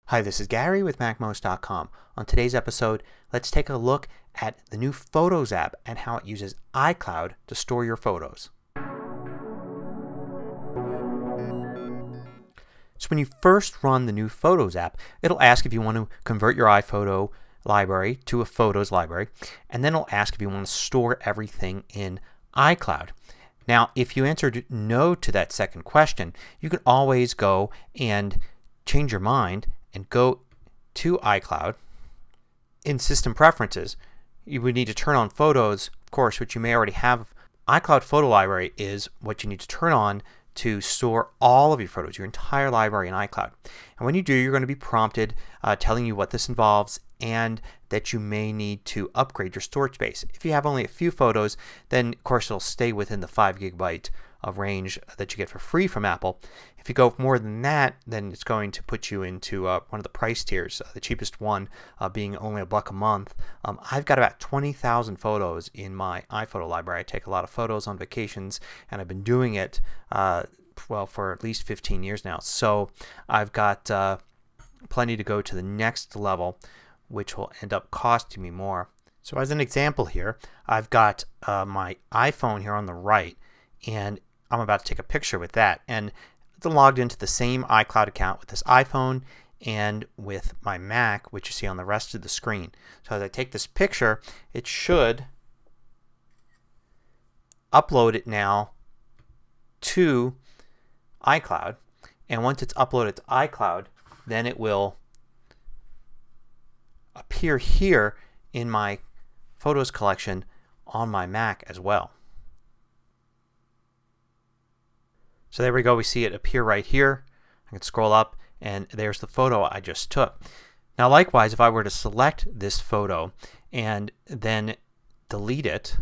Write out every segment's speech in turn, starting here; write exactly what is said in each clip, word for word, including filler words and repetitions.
Hi, this is Gary with Mac Most dot com. On today's episode, let's take a look at the new Photos app and how it uses iCloud to store your photos. So when you first run the new Photos app, it'll ask if you want to convert your iPhoto library to a Photos library, and then it'll ask if you want to store everything in iCloud. Now, if you answered no to that second question, you can always go and change your mind and go to iCloud. In System Preferences, you would need to turn on Photos, of course, which you may already have. iCloud Photo Library is what you need to turn on to store all of your photos, your entire library in iCloud. And when you do, you're going to be prompted uh, telling you what this involves and that you may need to upgrade your storage space. If you have only a few photos, then of course it'll stay within the five gigabyte of range that you get for free from Apple. If you go more than that, then it's going to put you into uh, one of the price tiers, uh, the cheapest one uh, being only a buck a month. Um, I've got about twenty thousand photos in my iPhoto library. I take a lot of photos on vacations, and I've been doing it uh, well for at least fifteen years now. So I've got uh, plenty to go to the next level, which will end up costing me more. So as an example here, I've got uh, my iPhone here on the right, and I'm about to take a picture with that. And it's logged into the same iCloud account with this iPhone and with my Mac, which you see on the rest of the screen. So as I take this picture, it should upload it now to iCloud. And once it's uploaded to iCloud, then it will appear here in my photos collection on my Mac as well. So there we go. We see it appear right here. I can scroll up and there's the photo I just took. Now likewise, if I were to select this photo and then delete it,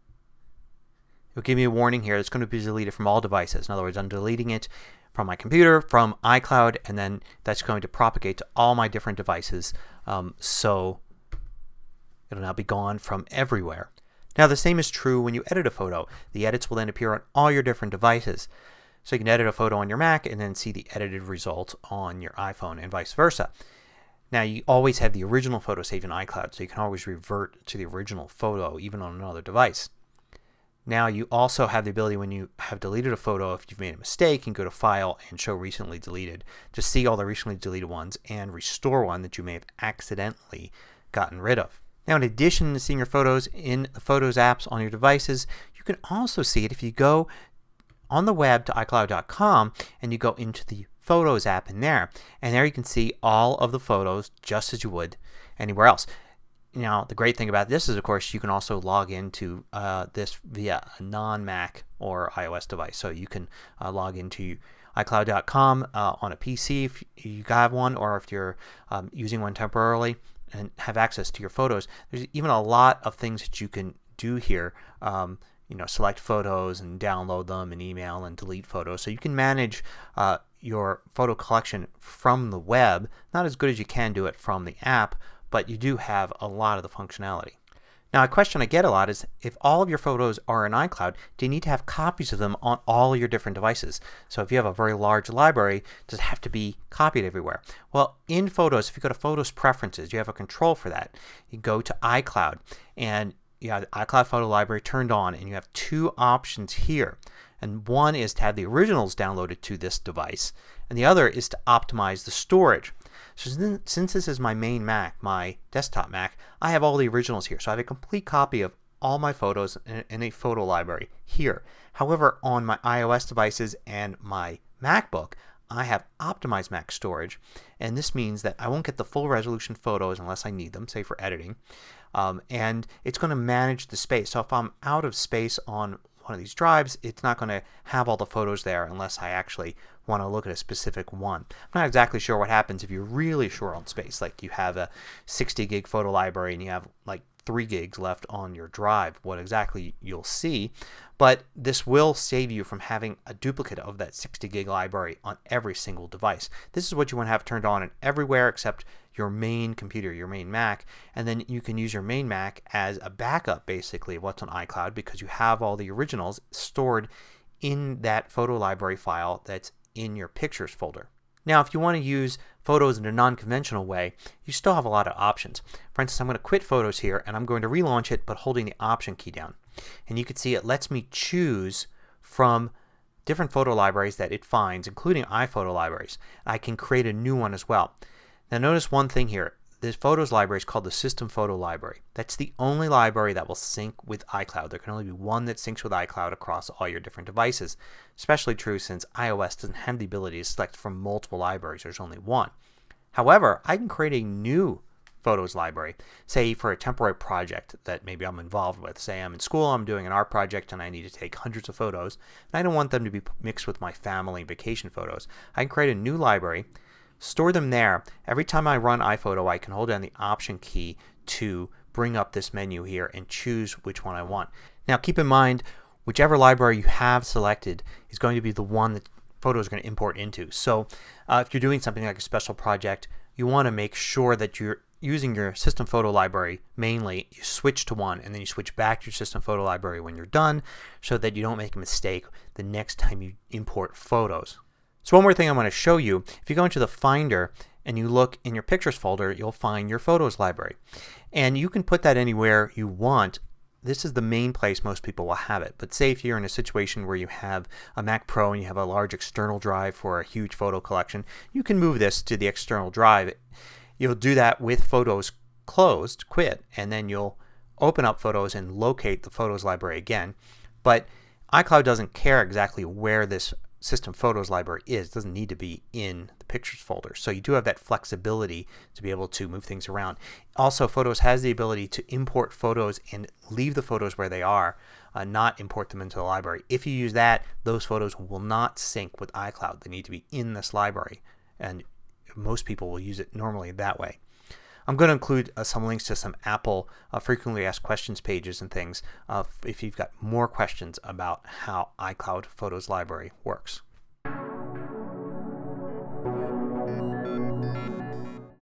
it'll give me a warning here. It's going to be deleted from all devices. In other words, I'm deleting it from my computer, from iCloud, and then that's going to propagate to all my different devices. Um, so it'll now be gone from everywhere. Now the same is true when you edit a photo. The edits will then appear on all your different devices. So you can edit a photo on your Mac and then see the edited result on your iPhone and vice versa. Now you always have the original photo saved in iCloud, so you can always revert to the original photo even on another device. Now you also have the ability, when you have deleted a photo, if you've made a mistake, you can go to File and Show Recently Deleted to see all the recently deleted ones and restore one that you may have accidentally gotten rid of. Now in addition to seeing your photos in the Photos apps on your devices, you can also see it if you go on the web to i cloud dot com and you go into the Photos app in there. And there you can see all of the photos just as you would anywhere else. Now the great thing about this is, of course, you can also log into uh, this via a non-Mac or iOS device. So you can uh, log into i cloud dot com uh, on a P C if you have one, or if you're um, using one temporarily and have access to your photos. There's even a lot of things that you can do here. Um, you know, select photos and download them and email and delete photos. So you can manage uh, your photo collection from the web. Not as good as you can do it from the app, but you do have a lot of the functionality. Now a question I get a lot is, if all of your photos are in iCloud, do you need to have copies of them on all your different devices? So if you have a very large library, does it have to be copied everywhere? Well, in Photos, if you go to Photos Preferences, you have a control for that. You go to iCloud and you have the iCloud Photo Library turned on, and you have two options here. And one is to have the originals downloaded to this device, and the other is to optimize the storage. So since this is my main Mac, my desktop Mac, I have all the originals here. So I have a complete copy of all my photos in a photo library here. However, on my iOS devices and my MacBook, I have optimized Mac storage, and this means that I won't get the full resolution photos unless I need them, say for editing. Um, and it's going to manage the space. So if I'm out of space on one of these drives, it's not going to have all the photos there unless I actually want to look at a specific one. I'm not exactly sure what happens if you're really short on space, like you have a sixty gig photo library and you have like three gigs left on your drive, what exactly you'll see. But this will save you from having a duplicate of that sixty gig library on every single device. This is what you want to have turned on in everywhere except your main computer, your main Mac, and then you can use your main Mac as a backup basically of what's on iCloud, because you have all the originals stored in that photo library file that's in your Pictures folder. Now if you want to use Photos in a non-conventional way, you still have a lot of options. For instance, I'm going to quit Photos here and I'm going to relaunch it but holding the Option key down. And you can see it lets me choose from different photo libraries that it finds, including iPhoto libraries. I can create a new one as well. Now notice one thing here. This Photos library is called the System Photo Library. That's the only library that will sync with iCloud. There can only be one that syncs with iCloud across all your different devices. Especially true since iOS doesn't have the ability to select from multiple libraries. There's only one. However, I can create a new Photos library, say for a temporary project that maybe I'm involved with. Say I'm in school, I'm doing an art project and I need to take hundreds of photos and I don't want them to be mixed with my family vacation photos. I can create a new library, store them there. Every time I run iPhoto I can hold down the Option key to bring up this menu here and choose which one I want. Now keep in mind whichever library you have selected is going to be the one that Photos are going to import into. So uh, if you're doing something like a special project, you want to make sure that you're using your System Photo Library mainly. You switch to one and then you switch back to your System Photo Library when you're done so that you don't make a mistake the next time you import photos. So one more thing I want to show you. If you go into the Finder and you look in your Pictures folder, you'll find your Photos library. And you can put that anywhere you want. This is the main place most people will have it. But say if you're in a situation where you have a Mac Pro and you have a large external drive for a huge photo collection, you can move this to the external drive. You'll do that with Photos closed, quit, and then you'll open up Photos and locate the Photos library again. But iCloud doesn't care exactly where this System Photos library is. It doesn't need to be in the Pictures folder. So you do have that flexibility to be able to move things around. Also Photos has the ability to import photos and leave the photos where they are, uh, not import them into the library. If you use that, those photos will not sync with iCloud. They need to be in this library and most people will use it normally that way. I'm going to include uh, some links to some Apple uh, frequently asked questions pages and things uh, if you've got more questions about how iCloud Photos Library works.